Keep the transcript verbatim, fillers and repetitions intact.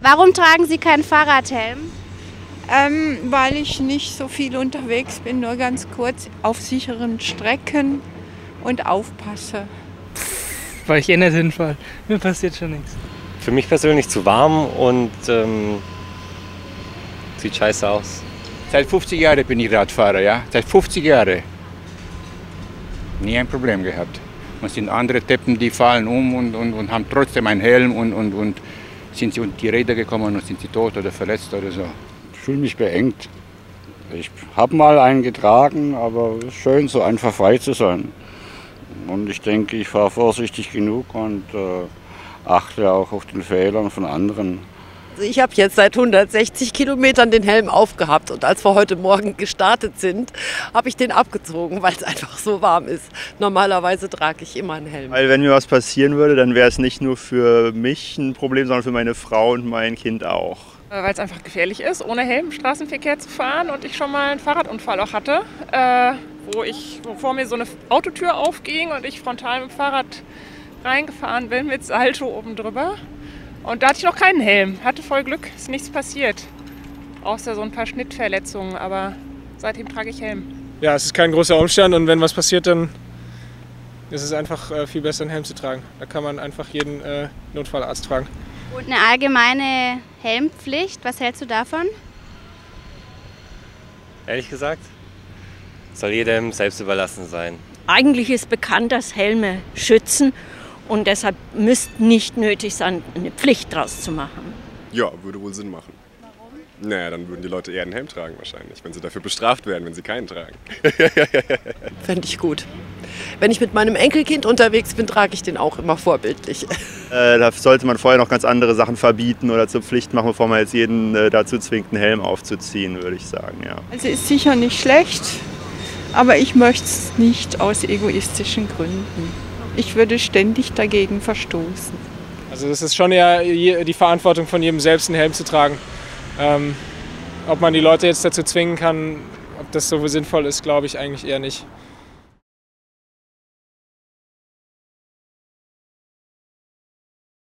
Warum tragen Sie keinen Fahrradhelm? Ähm, weil ich nicht so viel unterwegs bin, nur ganz kurz auf sicheren Strecken und aufpasse. Weil ich eh nicht hinfall. Mir passiert schon nichts. Für mich persönlich zu warm und ähm, sieht scheiße aus. Seit fünfzig Jahren bin ich Radfahrer, ja. Seit fünfzig Jahren. Nie ein Problem gehabt. Man sind andere Deppen, die fallen um und, und, und haben trotzdem einen Helm und, und, und sind sie unter die Räder gekommen und sind sie tot oder verletzt oder so. Ich fühle mich beengt. Ich habe mal einen getragen, aber es ist schön, so einfach frei zu sein. Und ich denke, ich fahre vorsichtig genug und äh, achte auch auf den Fehlern von anderen. Also ich habe jetzt seit hundertsechzig Kilometern den Helm aufgehabt und als wir heute Morgen gestartet sind, habe ich den abgezogen, weil es einfach so warm ist. Normalerweise trage ich immer einen Helm. Weil wenn mir was passieren würde, dann wäre es nicht nur für mich ein Problem, sondern für meine Frau und mein Kind auch. Weil es einfach gefährlich ist, ohne Helm im Straßenverkehr zu fahren und ich schon mal einen Fahrradunfall auch hatte, äh, wo, ich, wo vor mir so eine Autotür aufging und ich frontal mit dem Fahrrad reingefahren bin mit Salto oben drüber. Und da hatte ich noch keinen Helm, hatte voll Glück, ist nichts passiert. Außer so ein paar Schnittverletzungen, aber seitdem trage ich Helm. Ja, es ist kein großer Umstand und wenn was passiert, dann ist es einfach äh, viel besser, einen Helm zu tragen. Da kann man einfach jeden äh, Notfallarzt fragen. Und eine allgemeine Helmpflicht, was hältst du davon? Ehrlich gesagt, soll jedem selbst überlassen sein. Eigentlich ist bekannt, dass Helme schützen und deshalb müsste nicht nötig sein, eine Pflicht draus zu machen. Ja, würde wohl Sinn machen. Warum? Naja, dann würden die Leute eher einen Helm tragen wahrscheinlich, wenn sie dafür bestraft werden, wenn sie keinen tragen. Fände ich gut. Wenn ich mit meinem Enkelkind unterwegs bin, trage ich den auch immer vorbildlich. Äh, da sollte man vorher noch ganz andere Sachen verbieten oder zur Pflicht machen, bevor man jetzt jeden äh, dazu zwingt, einen Helm aufzuziehen, würde ich sagen. Ja. Also ist sicher nicht schlecht, aber ich möchte es nicht aus egoistischen Gründen. Ich würde ständig dagegen verstoßen. Also es ist schon eher die Verantwortung von jedem selbst, einen Helm zu tragen. Ähm, ob man die Leute jetzt dazu zwingen kann, ob das so sinnvoll ist, glaube ich eigentlich eher nicht.